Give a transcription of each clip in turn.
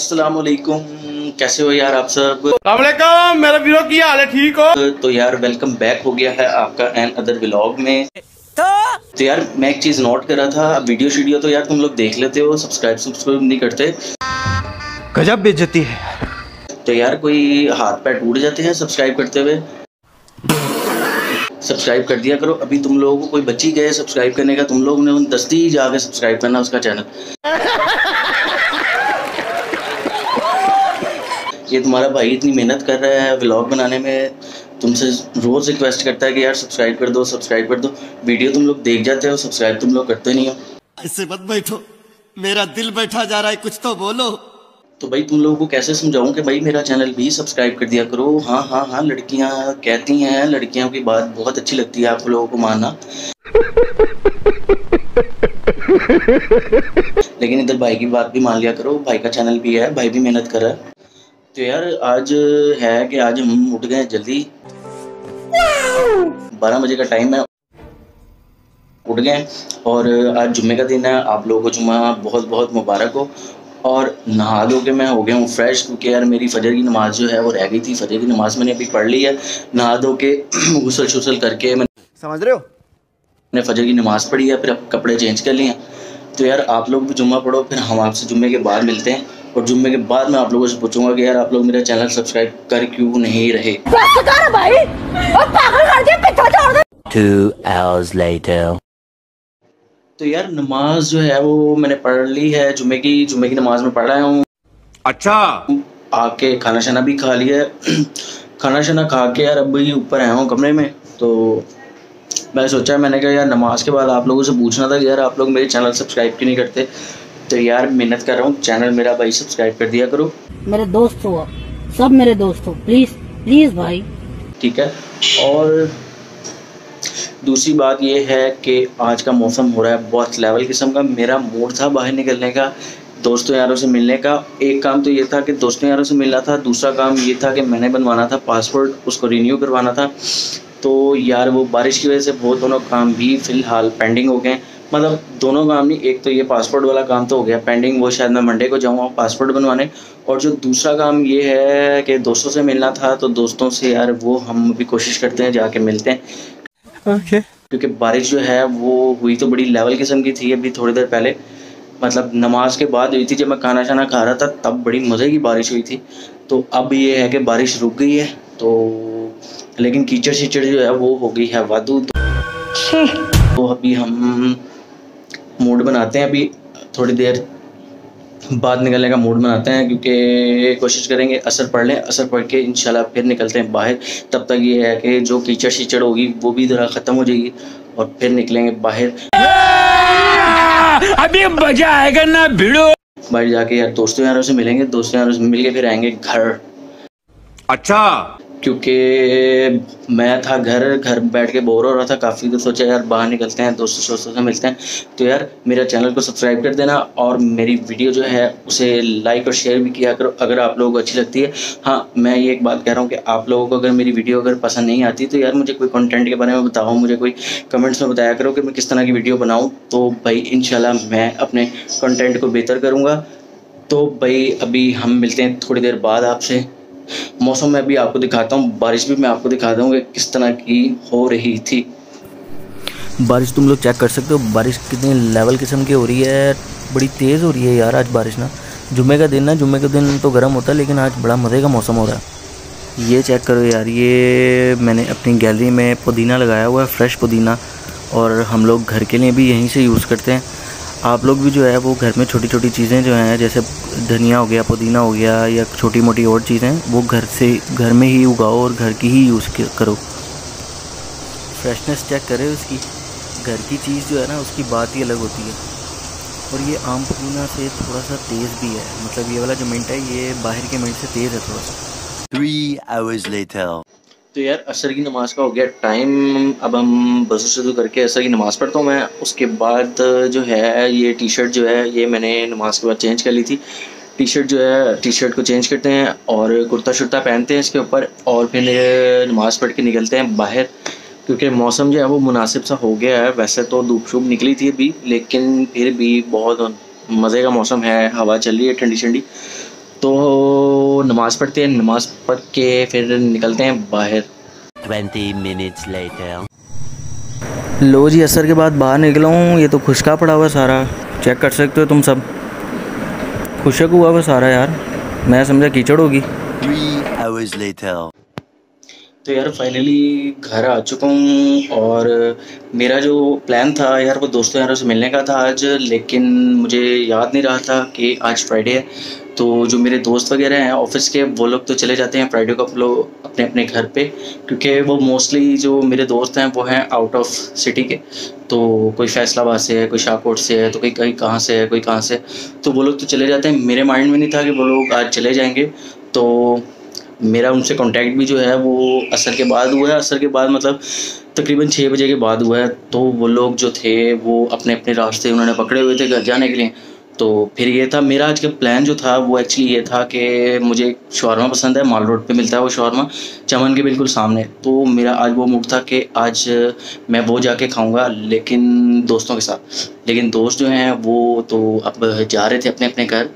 अस्सलाम वालेकुम, कैसे हो यार आप सब। वालेकुम मेरा वीरो की हाल है, ठीक हो। तो यार वेलकम बैक हो गया है आपका एन अदर व्लॉग में। तो यार मैं एक चीज़ नोट कर रहा था, वीडियो तो यार तुम लोग देख लेते हो, सब्सक्राइब नहीं करते। गजब बेइज्जती है। तो यार कोई हाथ पैर टूट जाते हैं सब्सक्राइब करते हुए। सब्सक्राइब कर दिया करो। अभी तुम लोगों को कोई बच्ची गए सब्सक्राइब करने का, तुम लोगों ने उन दस्ती जाके सब्सक्राइब करना उसका चैनल। ये तुम्हारा भाई इतनी मेहनत कर रहा है व्लॉग बनाने में, तुमसे रोज़ रिक्वेस्ट करता है कि यार सब्सक्राइब कर दो। वीडियो तुम लोग देख जाते हो, सब्सक्राइब तुम लोग करते नहीं हो। ऐसे मत बैठो, मेरा दिल बैठा जा रहा है, कुछ तो बोलो। तो भाई तुम लोगों को कैसे समझाऊं कि भाई मेरा चैनल भी सब्सक्राइब कर दिया करो। हाँ, लड़कियां कहती हैं, लड़कियों की बात बहुत अच्छी लगती है आप लोगों को मानना। लेकिन इधर भाई की बात भी मान लिया करो, भाई का चैनल भी है, भाई भी मेहनत कर रहा है। तो यार आज है कि आज हम उठ गए जल्दी, 12 बजे का टाइम है, उठ गए। और आज जुम्मे का दिन है, आप लोगों को जुम्मा बहुत बहुत मुबारक हो। और नहा धो के मैं हो गया हूँ फ्रेश, क्योंकि यार मेरी फजर की नमाज़ जो है वो रह गई थी। फजर की नमाज़ मैंने अभी पढ़ ली है, नहा धो के गुसल शुसल करके मैंने, समझ रहे हो, मैंने फजर की नमाज़ पढ़ी है, फिर अब कपड़े चेंज कर लिए हैं। तो यार आप लोग भी जुम्मा पढ़ो, फिर हम आपसे जुम्मे के बाद मिलते हैं। और जुम्मे के बाद मैं आप लोगों से पूछूंगा कि यार आप लोग मेरा चैनल सब्सक्राइब कर क्यों नहीं रहे। 2 hours later. तो यार नमाज जो है वो मैंने पढ़ ली है, जुम्मे की नमाज में पढ़ रहा हूँ। अच्छा, आके खाना शाना भी खा लिया है। खाना शाना खा के यार अब ही ऊपर आया हूँ कमरे में। तो मैं सोचा, मैंने कहा यार नमाज के बाद आप लोगों से पूछना था कि यार आप लोग मेरे चैनल सब्सक्राइब क्यों नहीं करते। तो यार मेहनत कर रहा हूँ, चैनल मेरा भाई सब्सक्राइब कर दिया करो। मेरे दोस्त हो, सब मेरे दोस्त हो, प्लीज भाई, ठीक है। और दूसरी बात ये है कि आज का मौसम हो रहा है बहुत लेवल किस्म का। मेरा मूड था बाहर निकलने का, दोस्तों यारों से मिलने का। एक काम तो ये था कि दोस्तों यारों से मिलना था, दूसरा काम ये था कि मैंने बनवाना था पासपोर्ट, उसको रिन्यू करवाना था। तो यार वो बारिश की वजह से वो दोनों काम भी फ़िलहाल पेंडिंग हो गए। मतलब दोनों काम नहीं, एक तो ये पासपोर्ट वाला काम तो हो गया पेंडिंग, वो शायद मैं मंडे को जाऊँगा पासपोर्ट बनवाने। और जो दूसरा काम ये है कि दोस्तों से मिलना था, तो दोस्तों से यार वो हम भी कोशिश करते हैं जाके मिलते हैं। ओके। क्योंकि बारिश जो है वो हुई तो बड़ी लेवल किस्म की थी अभी थोड़ी देर पहले, मतलब नमाज के बाद हुई थी। जब मैं खाना शाना खा रहा था तब बड़ी मज़े की बारिश हुई थी। तो अब ये है कि बारिश रुक गई है, तो लेकिन कीचड़ शीचड़ जो है वो हो गई है वादू। तो अभी हम मूड बनाते हैं, अभी थोड़ी देर बाद निकलने का मूड बनाते हैं, क्योंकि कोशिश करेंगे असर पढ़ लें, असर पढ़ के इंशाल्लाह फिर निकलते हैं बाहर। तब तक ये है कि जो कीचड़ शीचड़ होगी वो भी ज़रा ख़त्म हो जाएगी और फिर निकलेंगे बाहर। अभी मजा आएगा ना भिड़ो। बाहर जाके यार दोस्तों यारों से मिलेंगे, दोस्तों यारों से मिल के फिर आएंगे घर। अच्छा, क्योंकि मैं था घर बैठ के बोर हो रहा था काफ़ी, तो सोचा यार बाहर निकलते हैं, दोस्तों से मिलते हैं। तो यार मेरा चैनल को सब्सक्राइब कर देना और मेरी वीडियो जो है उसे लाइक और शेयर भी किया करो अगर आप लोगों को अच्छी लगती है। हाँ, मैं ये एक बात कह रहा हूँ कि आप लोगों को अगर मेरी वीडियो अगर पसंद नहीं आती तो यार मुझे कोई कंटेंट के बारे में बताओ, मुझे कोई कमेंट्स में बताया करो कि मैं किस तरह की वीडियो बनाऊँ। तो भाई इंशाल्लाह मैं अपने कंटेंट को बेहतर करूँगा। तो भाई अभी हम मिलते हैं थोड़ी देर बाद आपसे। मौसम में भी आपको दिखाता हूँ, बारिश भी मैं आपको दिखाता हूँ कि किस तरह की हो रही थी बारिश। तुम लोग चेक कर सकते हो बारिश कितनी लेवल किस्म की हो रही है, बड़ी तेज़ हो रही है यार आज बारिश ना। जुम्मे का दिन ना, जुम्मे के दिन तो गर्म होता है, लेकिन आज बड़ा मज़े का मौसम हो रहा है। ये चेक करो यार, ये मैंने अपनी गैलरी में पुदीना लगाया हुआ है, फ्रेश पुदीना, और हम लोग घर के लिए भी यहीं से यूज़ करते हैं। आप लोग भी जो है वो घर में छोटी छोटी चीज़ें जो हैं, जैसे धनिया हो गया, पुदीना हो गया, या छोटी मोटी और चीज़ें, वो घर में ही उगाओ और घर की ही यूज़ करो। फ्रेशनेस चेक करें उसकी, घर की चीज़ जो है ना उसकी बात ही अलग होती है। और ये आम पुदीना से थोड़ा सा तेज़ भी है, मतलब ये वाला जो मिंट है ये बाहर के मिंट से तेज़ है थोड़ा सा। 3 hours later. तो यार असर की नमाज़ का हो गया टाइम, अब हम वज़ू शुरू करके असर की नमाज़ पढ़ता हूँ मैं। उसके बाद जो है ये टी शर्ट जो है ये मैंने नमाज़ के बाद चेंज कर ली थी। टी शर्ट जो है, टी शर्ट को चेंज करते हैं और कुर्ता शुर्ता पहनते हैं इसके ऊपर, और फिर नमाज़ पढ़ के निकलते हैं बाहर। क्योंकि मौसम जो है वो मुनासिब सा हो गया है। वैसे तो धूप शूप निकली थी अभी, लेकिन फिर भी बहुत मज़े का मौसम है, हवा चल रही है ठंडी ठंडी। तो नमाज़ पढ़ते हैं, नमाज़ पढ़ के फिर निकलते हैं बाहर। 20 minutes later. लो जी, असर के बाद बाहर निकला हूँ। ये तो खुशका पड़ा हुआ सारा, चेक कर सकते हो तुम सब। खुशक हुआ हुआ सारा यार, मैं समझा कीचड़ होगी। 3 hours later. तो यार फाइनली घर आ चुका हूँ और मेरा जो प्लान था यार वो दोस्तों यारों से मिलने का था आज, लेकिन मुझे याद नहीं रहा था कि आज फ्राइडे है। तो जो मेरे दोस्त वगैरह हैं ऑफिस के, वो लोग तो चले जाते हैं फ्राइडे को अपने अपने घर पे, क्योंकि वो मोस्टली जो मेरे दोस्त हैं वो हैं आउट ऑफ सिटी के। तो कोई फैसलाबाद से है, कोई शाहकोट से है, तो कोई कहीं कहाँ से है, कोई कहाँ से। तो वो लोग तो चले जाते हैं। मेरे माइंड में नहीं था कि वो लोग आज चले जाएंगे। तो मेरा उनसे कांटेक्ट भी जो है वो असर के बाद हुआ है। असर के बाद मतलब तकरीबन 6 बजे के बाद हुआ है। तो वो लोग जो थे वो अपने अपने रास्ते उन्होंने पकड़े हुए थे घर जाने के लिए। तो फिर ये था मेरा आज का प्लान जो था वो एक्चुअली ये था कि मुझे शवारमा पसंद है, माल रोड पे मिलता है वो शवारमा, चमन के बिल्कुल सामने। तो मेरा आज वो मूड था कि आज मैं वो जाके खाऊंगा, लेकिन दोस्तों के साथ। लेकिन दोस्त जो हैं वो तो अब जा रहे थे अपने अपने घर।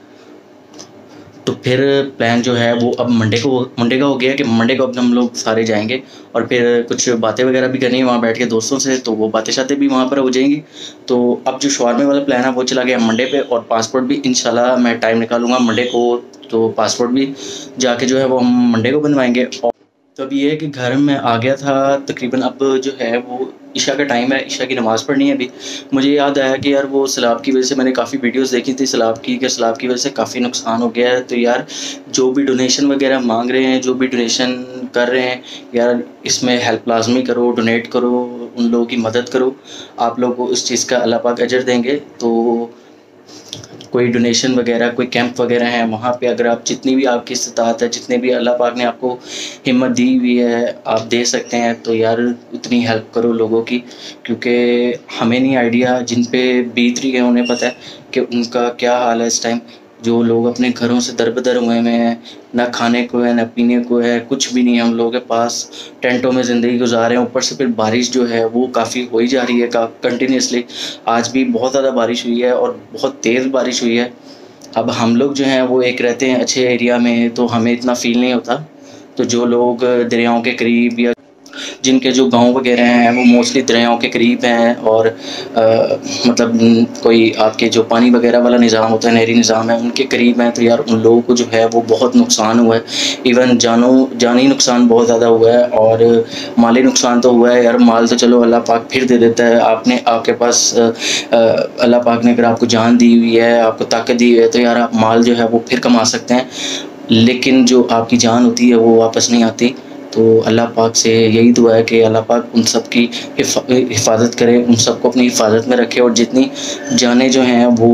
तो फिर प्लान जो है वो अब मंडे का हो गया कि मंडे को अब हम लोग सारे जाएंगे और फिर कुछ बातें वगैरह भी करनी है वहाँ बैठ के दोस्तों से। तो वो बातें शातें भी वहाँ पर हो जाएंगी। तो अब जो शवारमे वाला प्लान है वो चला गया मंडे पे, और पासपोर्ट भी इंशाल्लाह मैं टाइम निकालूंगा मंडे को। तो पासपोर्ट भी जाके जो है वो हम मंडे को बनवाएंगे। और तो अब ये है कि घर में आ गया था तकरीबन, अब जो है वो ईशा का टाइम है, ईशा की नमाज़ पढ़नी है अभी। मुझे याद आया कि यार वो सैलाब की वजह से मैंने काफ़ी वीडियोस देखी थी सैलाब की, कि सैलाब की वजह से काफ़ी नुकसान हो गया है। तो यार जो भी डोनेशन वगैरह मांग रहे हैं, जो भी डोनेशन कर रहे हैं यार, इसमें हेल्प लाजमी करो, डोनेट करो, उन लोगों की मदद करो। आप लोगों को इस चीज़ का अल्लाह पाक अजर देंगे। तो कोई डोनेशन वगैरह, कोई कैंप वगैरह है वहाँ पे, अगर आप जितनी भी आपकी इस्तात है, जितने भी अल्लाह पाक ने आपको हिम्मत दी हुई है, आप दे सकते हैं। तो यार उतनी हेल्प करो लोगों की, क्योंकि हमें नहीं आइडिया, जिन पे बीत रही है उन्हें पता है कि उनका क्या हाल है इस टाइम। जो लोग अपने घरों से दरबदर हुए हैं, ना खाने को है, ना पीने को है, कुछ भी नहीं है हम लोगों के पास। टेंटों में ज़िंदगी गुजार रहे हैं। ऊपर से फिर बारिश जो है वो काफ़ी हो ही जा रही है कंटिन्यूसली। आज भी बहुत ज़्यादा बारिश हुई है और बहुत तेज़ बारिश हुई है। अब हम लोग जो हैं वो एक रहते हैं अच्छे एरिया में, तो हमें इतना फील नहीं होता। तो जो लोग दरियाओं के करीब या जिनके जो गांव वगैरह हैं वो मोस्टली दरियाओं के करीब हैं, और मतलब कोई आपके जो पानी वगैरह वाला निज़ाम होता है, नहरी निज़ाम है, उनके करीब हैं। तो यार उन लोगों को जो है वो बहुत नुकसान हुआ है। इवन जानी नुकसान बहुत ज़्यादा हुआ है, और माली नुकसान तो हुआ है। यार माल तो चलो अल्लाह पाक फिर दे देता है। आपके पास अल्लाह पाक ने अगर आपको जान दी हुई है, आपको ताकत दी हुई है, तो यार आप माल जो है वो फिर कमा सकते हैं। लेकिन जो आपकी जान होती है वो वापस नहीं आती। तो अल्लाह पाक से यही दुआ है कि अल्लाह पाक उन सब की हिफाजत करे, उन सबको अपनी हिफाजत में रखे। और जितनी जानें जो हैं वो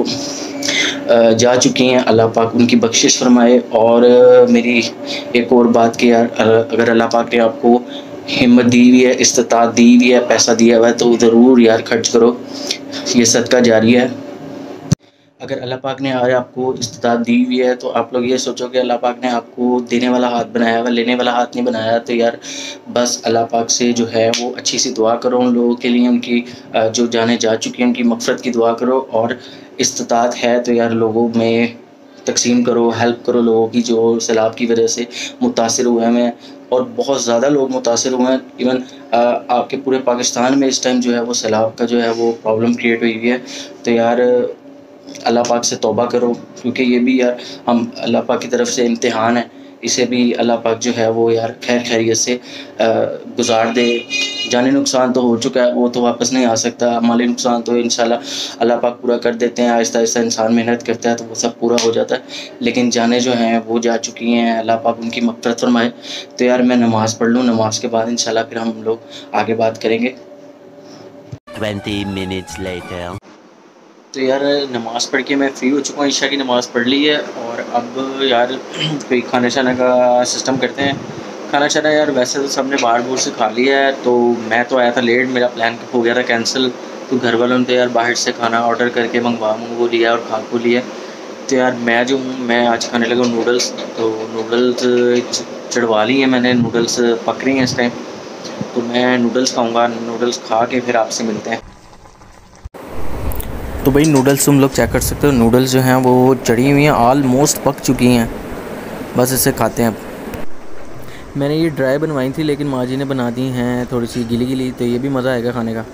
जा चुकी हैं, अल्लाह पाक उनकी बख्शिश फरमाए। और मेरी एक और बात कि यार अगर अल्लाह पाक ने आपको हिम्मत दी हुई है, इस्तात दी हुई है, पैसा दिया हुआ है, तो ज़रूर यार खर्च करो। ये सदका जारी है। अगर अल्लाह पाक ने आज आपको इस्तात दी हुई है तो आप लोग ये सोचो कि अल्लाह पाक ने आपको देने वाला हाथ बनाया हुआ, लेने वाला हाथ नहीं बनाया। तो यार बस अल्लाह पाक से जो है वो अच्छी सी दुआ करो उन लोगों के लिए, उनकी जो जाने जा चुकी हैं उनकी मग़फ़िरत की दुआ करो। और इस्तात है तो यार लोगों में तकसीम करो, हेल्प करो लोगों की जो सैलाब की वजह से मुतासिर हुए हैं। और बहुत ज़्यादा लोग मुतासिर हुए हैं। इवन आपके पूरे पाकिस्तान में इस टाइम जो है वो सैलाब का जो है वो प्रॉब्लम क्रिएट हुई हुई है। तो यार अल्लाह पाक से तौबा करो, क्योंकि ये भी यार हम अल्लाह पाक की तरफ से इम्तिहान है। इसे भी अल्लाह पाक जो है वो यार खैर खैरियत से गुजार दे। जानी नुकसान तो हो चुका है, वो तो वापस नहीं आ सकता। माली नुकसान तो इंशाल्लाह अल्लाह पाक पूरा कर देते हैं। आहिस्ता आहिस्ता इंसान मेहनत करता है तो वो सब पूरा हो जाता है। लेकिन जाने जो हैं वो जा चुकी हैं, अल्लाह पाक उनकी मग़फ़िरत फरमाए। तो यार मैं नमाज़ पढ़ लूँ, नमाज के बाद इंशाल्लाह फिर हम लोग आगे बात करेंगे। 20 minutes later. तो यार नमाज़ पढ़ के मैं फ़्री हो चुका हूँ, ईशा की नमाज़ पढ़ ली है। और अब यार कोई खाना शाना का सिस्टम करते हैं। खाना शाना यार वैसे तो सबने बाहर बूर से खा लिया है। तो मैं तो आया था लेट, मेरा प्लान हो गया था कैंसिल। तो घर वालों ने तो यार बाहर से खाना ऑर्डर करके मंगवा लिया और खा को लिया। तो यार मैं जो हूँ मैं आज खाने लगा नूडल्स। तो नूडल्स चढ़वा ली हैं मैंने, नूडल्स पक रही हैं इस टाइम। तो मैं नूडल्स खाऊँगा, नूडल्स खा के फिर आपसे मिलते हैं। तो भाई नूडल्स तुम लोग चेक कर सकते हो, नूडल्स जो हैं वो चढ़ी हुई हैं, ऑलमोस्ट पक चुकी हैं, बस इसे खाते हैं अब। मैंने ये ड्राई बनवाई थी लेकिन माँ जी ने बना दी हैं थोड़ी सी गीली गीली, तो ये भी मज़ा आएगा खाने का।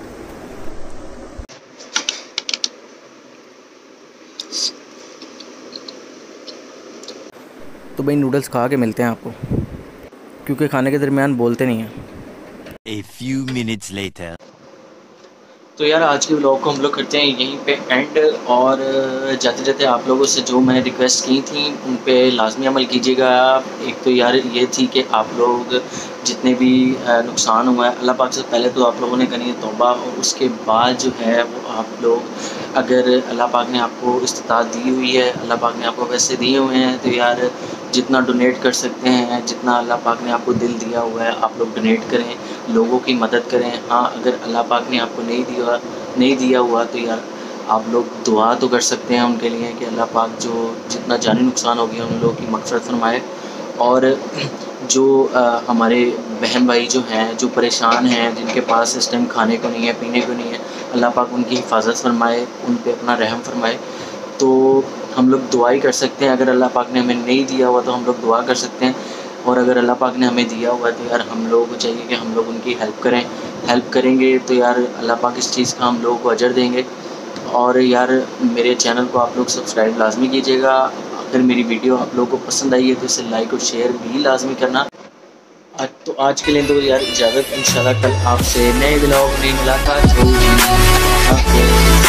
तो भाई नूडल्स खा के मिलते हैं आपको, क्योंकि खाने के दरमियान बोलते नहीं हैं। A few minutes later. तो यार आज के व्लॉग को हम लोग करते हैं यहीं पे एंड, और जाते जाते आप लोगों से जो मैंने रिक्वेस्ट की थी उन पे लाजमी अमल कीजिएगा। एक तो यार ये थी कि आप लोग जितने भी नुकसान हुआ है, अल्लाह पाक से पहले तो आप लोगों ने करनी है तौबा, और उसके बाद जो है वो आप लोग अगर अल्लाह पाक ने आपको इस्तिताअत दी हुई है, अल्लाह पाक ने आपको पैसे दिए हुए हैं, तो यार जितना डोनेट कर सकते हैं, जितना अल्लाह पाक ने आपको दिल दिया हुआ है आप लोग डोनेट करें, लोगों की मदद करें। हाँ, अगर अल्लाह पाक ने आपको नहीं दिया हुआ तो यार आप लोग दुआ तो कर सकते हैं उनके लिए कि अल्लाह पाक जो जितना जानी नुकसान हो गया उन लोगों की मग़फ़िरत फरमाए, और जो हमारे बहन भाई जो हैं जो परेशान हैं, जिनके पास इस टाइम खाने को नहीं है, पीने को नहीं है, अल्लाह पाक उनकी हिफाजत फरमाए, उन पे अपना रहम फरमाए। तो हम लोग दुआ ही कर सकते हैं। अगर अल्लाह पाक ने हमें नहीं दिया हुआ तो हम लोग दुआ कर सकते हैं, और अगर अल्लाह पाक ने हमें दिया हुआ तो यार हम लोगों को चाहिए कि हम लोग उनकी हेल्प करेंगे, तो यार अल्लाह पाक इस चीज़ का हम लोगों को अजर देंगे। और यार मेरे चैनल को आप लोग सब्सक्राइब लाजमी कीजिएगा। अगर मेरी वीडियो आप लोगों को पसंद आई है तो इसे लाइक और शेयर भी लाजमी करना। तो आज के लिए तो यार इजाज़त, इंशाल्लाह कल आपसे नए व्लॉग में मुलाकात होगी।